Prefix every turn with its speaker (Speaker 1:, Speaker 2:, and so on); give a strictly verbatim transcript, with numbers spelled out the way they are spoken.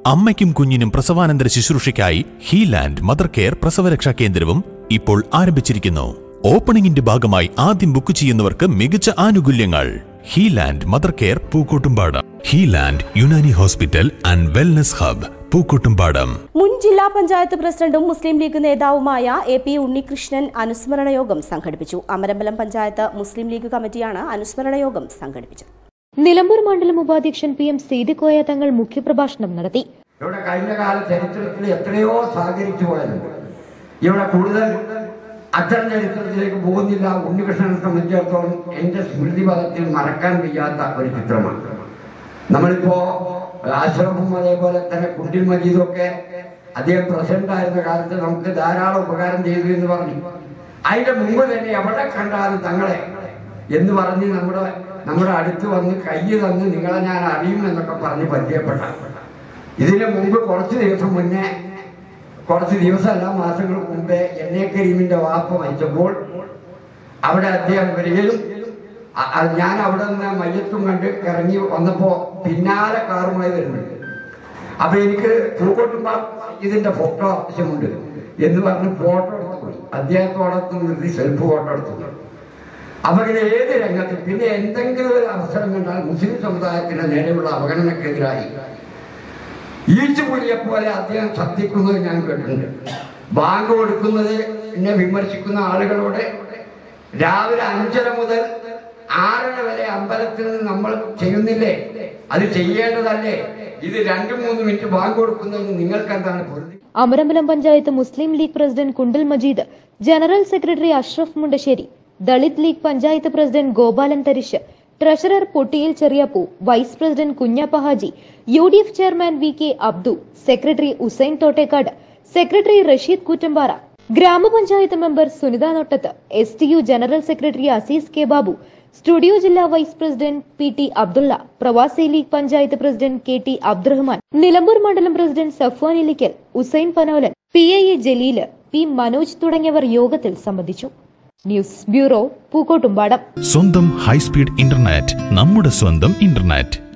Speaker 1: അമ്മയ്ക്കും കുഞ്ഞിനും പ്രസവാനന്തര ശുശ്രൂഷയ്ക്കായി ഹീലാൻഡ് mother care പ്രസവരക്ഷാ കേന്ദ്രവും ഇപ്പോൾ ആരംഭിച്ചിരിക്കുന്നു. ഓപ്പണിംഗിന്റെ ഭാഗമായി ആദ്യം ബുക്ക് ചെയ്യുന്നവർക്ക് മികച്ച ആനുകൂല്യങ്ങൾ. Healand mother care Pookkottumpadam. Healand Unani hospital and wellness hub Pookkottumpadam.
Speaker 2: മുൻ ജില്ലാ പഞ്ചായത്ത് പ്രസിഡന്റും മുസ്ലിം ലീഗ് നേതാവുമായ എ പി ഉണ്ണികൃഷ്ണൻ അനുസ്മരണ യോഗം സംഘടിപ്പിച്ചു. അമരമ്പലം പഞ്ചായത്ത് മുസ്ലിം ലീഗ് കമ്മിറ്റിയാണ് അനുസ്മരണ യോഗം സംഘടിപ്പിച്ചത്.
Speaker 3: നിലമ്പൂർ മണ്ഡലം ഉപാധ്യക്ഷൻ പി എം സീദിക്കോയ തങ്ങൾ മുഖ്യപ്രഭാഷണം നടത്തി.
Speaker 4: ഇവിടെ കഴിഞ്ഞ കാല ചരിത്രത്തിൽ എത്രയോ സഹകരിച്ചു പോയതുണ്ട്. ഇവിടെ കൂടുതൽ അത്തരം ചരിത്രത്തിലേക്ക് പോകുന്നില്ല. ഉണ്ണികൃഷ്ണനെ സംബന്ധിച്ചിടത്തോളം എന്റെ സ്മൃതി പദത്തിൽ മറക്കാൻ വയ്യാത്ത ഒരു ചിത്രമാണ്. നമ്മളിപ്പോ അഷ്റഫും അതേപോലെ തന്നെ കുണ്ടിൽ മജീദും ഒക്കെ അദ്ദേഹം പ്രസിഡന്റ് ആയിരുന്ന കാലത്ത് നമുക്ക് ധാരാളം ഉപകാരം ചെയ്തു എന്ന് പറഞ്ഞു. അതിന്റെ മുമ്പ് തന്നെ എവിടെ കണ്ടാലും തങ്ങളെ എന്ന് പറഞ്ഞ് നമ്മുടെ നമ്മുടെ അടുത്ത് വന്ന് കൈ തന്ന് നിങ്ങളെ ഞാൻ അറിയും എന്നൊക്കെ പറഞ്ഞ് പരിചയപ്പെട്ട. ഇതിന് മുമ്പ് കുറച്ച് ദിവസം മുന്നേ കുറച്ച് ദിവസമല്ല മാസങ്ങൾ മുമ്പേ എൻ എ കരീമിന്റെ വാപ്പ മരിച്ചപ്പോൾ അവിടെ അദ്ദേഹം വരികയും ഞാൻ അവിടെ നിന്ന് മയ്യത്തും കണ്ട് ഇറങ്ങി വന്നപ്പോ പിന്നാലെ കാറുമായി വരുന്നുണ്ട്. അപ്പൊ എനിക്ക് പൂക്കോട്ടുംപാടം ഇതിന്റെ ഫോട്ടോ ആവശ്യമുണ്ട് എന്ന് പറഞ്ഞ് ഫോട്ടോ എടുത്തു പോയി. അദ്ദേഹത്തോടൊത്ത് നിർത്തി സെൽഫ് ഫോട്ടോ എടുത്തു. അപ്പൊ ഇങ്ങനെ ഏത് രംഗത്തിൽ പിന്നെ എന്തെങ്കിലും ഒരു അവസരം കണ്ടാൽ മുസ്ലിം സമുദായത്തിന്റെ നേരെയുള്ള അവഗണനക്കെതിരായി ഈച്ചുപുലിയെ പോലെ അദ്ദേഹം ശബ്ദിക്കുന്നത് ഞാൻ കേട്ടിട്ടുണ്ട്. ബാങ്ക് കൊടുക്കുന്നത് എന്നെ വിമർശിക്കുന്ന ആളുകളോട് രാവിലെ അഞ്ചര മുതൽ ആറര വരെ അമ്പലത്തിൽ നിന്ന് നമ്മൾ ചെയ്യുന്നില്ലേ, അത് ചെയ്യേണ്ടതല്ലേ, ഇത് രണ്ടു മൂന്ന് മിനിറ്റ് ബാങ്ക് കൊടുക്കുന്നതിന് നിങ്ങൾക്ക് എന്താണ് പൊരുതി?
Speaker 3: Amarambalam panchayat Muslim League president Kundil Majeed, general secretary Ashraf Mundassery, Dalit League panchayat president Gopalan Tharish, treasurer Pottiyil Cheriyappu, vice president Kunjappa Haji, U D F chairman V K Abdu, secretary Usain Thottekkad, secretary Rasheed Koottampara, grama panchayat member Sunitha Nottath, S T U general secretary Azeez K Babu, studio ജില്ലാ vice president P T Abdulla, Pravasi League panchayat president K T Abdurahman, Nilambur മണ്ഡലം president Safwan Ilikkal, Usain Panolan, P A A Jaleel, P Manoj തുടങ്ങിയവർ യോഗത്തിൽ സംബന്ധിച്ചു. News bureau Pookkottumpadam.
Speaker 1: സ്വന്തം high speed internet, നമ്മുടെ സ്വന്തം internet.